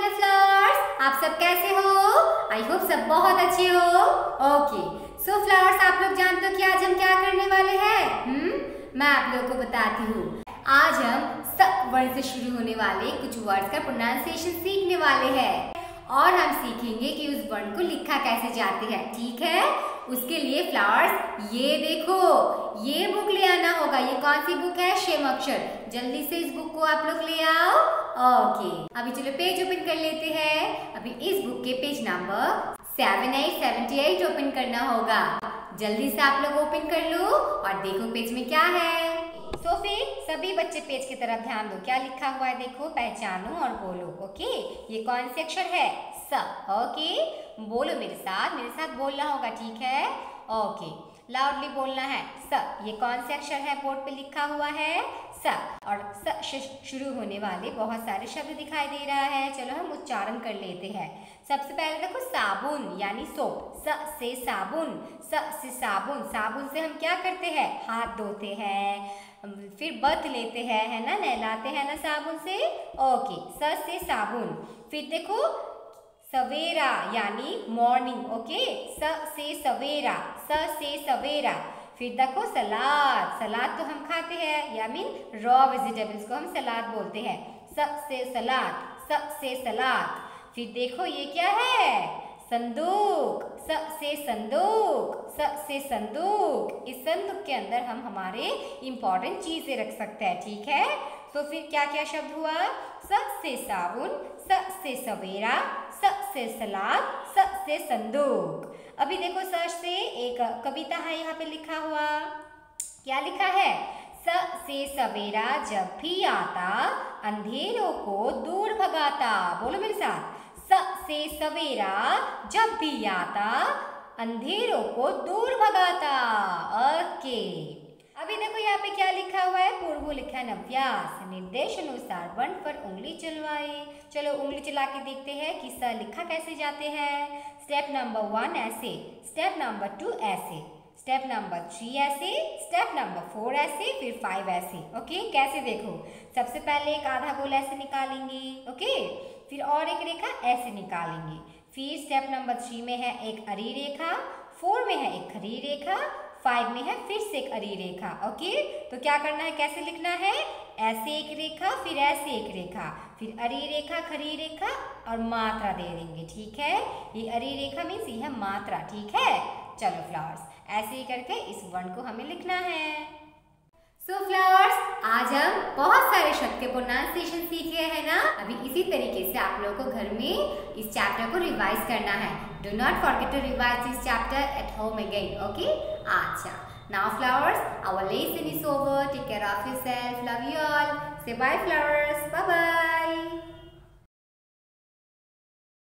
Hello flowers, आप सब कैसे हो? आई होप सब बहुत अच्छे हो। ओके सो फ्लावर्स, आप लोग जानते हो कि आज हम क्या करने वाले हैं? मैं आप लोगों को बताती हूँ। आज हम स वर्ड से शुरू होने वाले कुछ वर्ड्स का प्रोनाउंसिएशन सीखने वाले हैं और हम सीखेंगे कि उस वर्ड को लिखा कैसे जाते हैं। ठीक है, उसके लिए फ्लावर्स ये देखो, ये बुक ले आना होगा। ये कौन सी बुक है? शेम अक्षर। जल्दी से इस बुक को आप लोग ले आओ। ओके, अभी चलो पेज ओपन कर लेते हैं। अभी इस बुक के पेज नंबर 7878 ओपन करना होगा। जल्दी से आप लोग ओपन कर लो और देखो पेज में क्या है। तो फिर सभी बच्चे पेज की तरफ ध्यान दो, क्या लिखा हुआ है देखो, पहचानो और बोलो। ओके, ये कौन से अक्षर है? स। ओके, बोलो मेरे साथ बोलना होगा। ठीक है, ओके, लाउडली बोलना है। स। ये कौन से अक्षर है? बोर्ड पे लिखा हुआ है स। और स से शुरू होने वाले बहुत सारे शब्द दिखाई दे रहा है। चलो हम उच्चारण कर लेते हैं। सबसे पहले देखो साबुन यानी सोप। स से साबुन, स से साबुन। साबुन से हम क्या करते हैं? हाथ धोते हैं, फिर बर्थ लेते हैं, है ना, नहलाते हैं ना साबुन से। ओके, स से साबुन। फिर देखो सवेरा यानी मॉर्निंग। ओके, स से सवेरा, स से सवेरा। फिर देखो सलाद। सलाद तो हम खाते हैं, या मीन रॉ वेजिटेबल्स को हम सलाद बोलते हैं। स से सलाद, स से सलाद। फिर देखो ये क्या है? संदूक। स से संदूक, स से संदूक। इस संदूक के अंदर हम हमारे इंपॉर्टेंट चीजें रख सकते हैं। ठीक है, तो फिर क्या क्या शब्द हुआ? स से साबुन, स से सवेरा, स से सलाद, स से संदूक। अभी देखो स से एक कविता है यहाँ पे लिखा हुआ। क्या लिखा है? स से सवेरा जब भी आता, अंधेरों को दूर भगाता। बोलो मेरे साथ, स से सवेरा जब भी आता, अंधेरों को दूर भगाता। ओके, अभी देखो यहाँ पे क्या लिखा हुआ है? पूर्व लिखा है अभ्यास, निर्देश अनुसार वर्ण पर उंगली चलवाए। चलो उंगली चला के देखते हैं कि स लिखा कैसे जाते हैं। स्टेप नंबर 1 ऐसे, स्टेप नंबर 2 ऐसे, स्टेप नंबर 3 ऐसे, स्टेप नंबर 4 ऐसे, फिर 5 ऐसे। ओके, कैसे देखो, सबसे पहले एक आधा गोल ऐसे निकालेंगे। ओके, फिर और एक रेखा ऐसे निकालेंगे। फिर स्टेप नंबर 3 में है एक अरी रेखा, 4 में है एक खड़ी रेखा, 5 में है फिर से एक अरी रेखा। ओके, तो क्या करना है, कैसे लिखना है? ऐसे एक रेखा, फिर ऐसे एक रेखा, फिर अरी रेखा, खड़ी रेखा और मात्रा दे देंगे। ठीक है, ये अरी रेखा मीन्स ये है मात्रा। ठीक है, चलो फ्लावर्स, ऐसे ही करके इस वर्ण को हमें लिखना है। सो फ्लावर्स, आज हम बहुत सारे शब्द के प्रोनाउंसिएशन सीखे हैं ना। अभी इसी तरीके से आप लोगों को घर में इस चैप्टर को रिवाइज करना है। Do not forget to revise this chapter at home again. Okay, अच्छा, now flowers, our lesson is over. Take care of yourself. Love you all. Say bye flowers. Bye bye.